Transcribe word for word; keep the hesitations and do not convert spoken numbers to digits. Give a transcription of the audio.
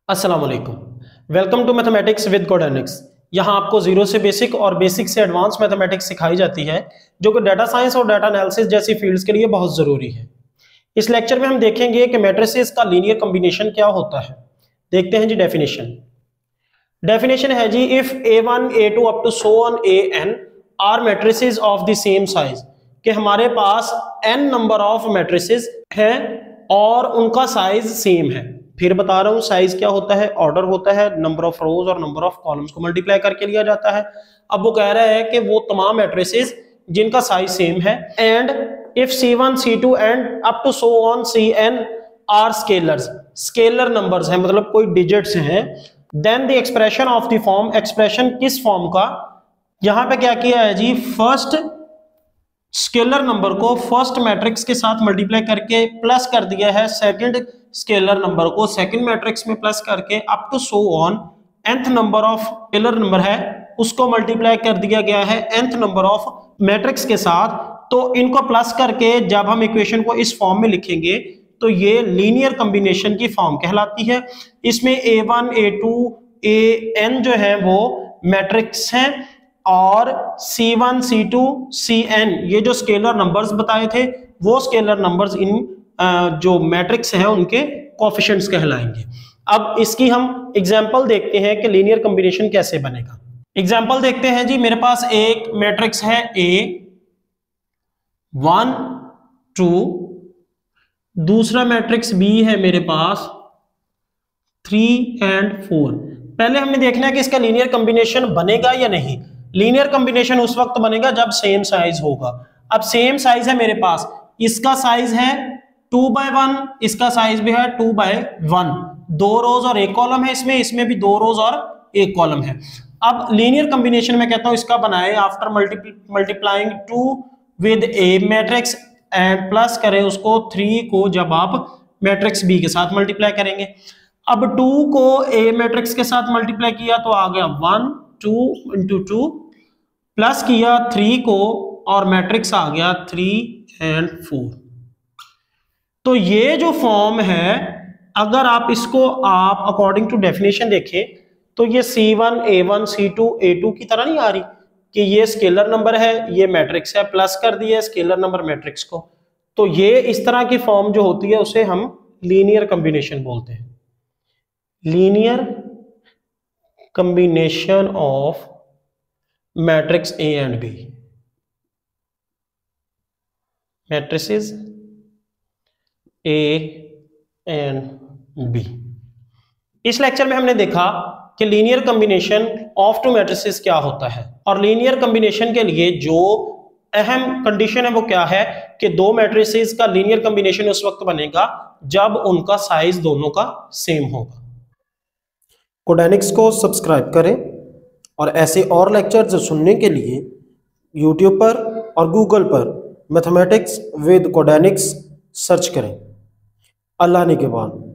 अस्सलाम वालेकुम। Welcome to mathematics with coordinates. यहाँ आपको जीरो से बेसिक और बेसिक से एडवांस मैथमेटिक्स सिखाई जाती है, जो कि डाटा साइंस और डाटा एनालिसिस जैसी फील्ड्स के लिए बहुत ज़रूरी है। इस लेक्चर में हम देखेंगे कि मैट्रिसेस का लीनियर कॉम्बिनेशन क्या होता है। देखते हैं जी डेफिनेशन। डेफिनेशन है जी, if A one A two up to so on A N are matrices of the same size, कि हमारे पास एन नंबर ऑफ मैट्रिसेस हैं और उनका साइज सेम है। फिर बता रहा हूं साइज क्या होता है, ऑर्डर होता है, नंबर ऑफ रोज और नंबर ऑफ कॉलम्स को मल्टीप्लाई करके लिया जाता है। अब वो कह रहा है कि वो तमाम मैट्रिसेस जिनका साइज सेम है, and if C one C two and up to so on C N are scalars, scalar numbers हैं, मतलब कोई डिजिट्स हैं, then the expression of the form, expression किस फॉर्म का, यहां पे क्या किया है जी, फर्स्ट स्केलर नंबर को फर्स्ट मैट्रिक्स के साथ मल्टीप्लाई करके प्लस कर दिया है सेकंड स्केलर नंबर को सेकंड मैट्रिक्स में प्लस करके up to so on nth number of scalar number है उसको मल्टीप्लाई कर दिया गया है nth नंबर ऑफ मैट्रिक्स के साथ। तो इनको प्लस करके जब हम इक्वेशन को इस फॉर्म में लिखेंगे तो ये लीनियर कॉम्बिनेशन की फॉर्म कहलाती है। इसमें A one A two A N जो है वो मैट्रिक्स हैं और C one C two C N ये जो स्केलर नंबर्स बताए थे वो स्केलर नंबर्स इन जो मैट्रिक्स हैं उनके कोएफिशिएंट्स कहलाएंगे। अब इसकी हम एग्जांपल देखते हैं कि लीनियर कॉम्बिनेशन कैसे बनेगा। एग्जांपल देखते हैं जी, मेरे पास एक मैट्रिक्स है ए वन टू, दूसरा मैट्रिक्स बी है मेरे पास थ्री एंड फोर। पहले हमने देखना है कि इसका लीनियर कॉम्बिनेशन बनेगा या नहीं। लीनियर कॉम्बिनेशन उस वक्त बनेगा जब सेम साइज होगा। अब सेम साइज है मेरे पास, इसका साइज है टू बाय वन, इसका साइज भी है टू बाय वन, दो रोज और एक कॉलम है इसमें, इसमें भी दो रोज और एक कॉलम है। अब लीनियर कॉम्बिनेशन में कहता हूं इसका बनाए after multiplying two with a matrix and plus करें उसको थ्री को जब आप मैट्रिक्स बी के साथ मल्टीप्लाई करेंगे। अब टू को ए मैट्रिक्स के साथ मल्टीप्लाई किया तो आ गया one, two into two, plus किया थ्री को और मैट्रिक्स आ गया थ्री एंड फोर। तो ये जो फॉर्म है, अगर आप इसको आप अकॉर्डिंग टू डेफिनेशन देखें तो ये C one A one C two A two की तरह नहीं आ रही कि ये स्केलर नंबर है, ये मैट्रिक्स है, प्लस कर दिया स्केलर नंबर मैट्रिक्स को। तो ये इस तरह की फॉर्म जो होती है उसे हम लीनियर कॉम्बिनेशन बोलते हैं। Linear combination of matrix A and B, matrices A and B. इस लेक्चर में हमने देखा कि linear combination of two matrices क्या होता है, और लीनियर कॉम्बिनेशन के लिए जो अहम कंडीशन है वो क्या है कि दो मैट्रिसेस का लीनियर कॉम्बिनेशन उस वक्त बनेगा जब उनका साइज दोनों का सेम होगा। कोऑर्डिनेट्स को सब्सक्राइब करें और ऐसे और लेक्चर्स सुनने के लिए यूट्यूब पर और गूगल पर मैथमेटिक्स विद कोऑर्डिनेट्स सर्च करें। अल्लाह ने के बाद।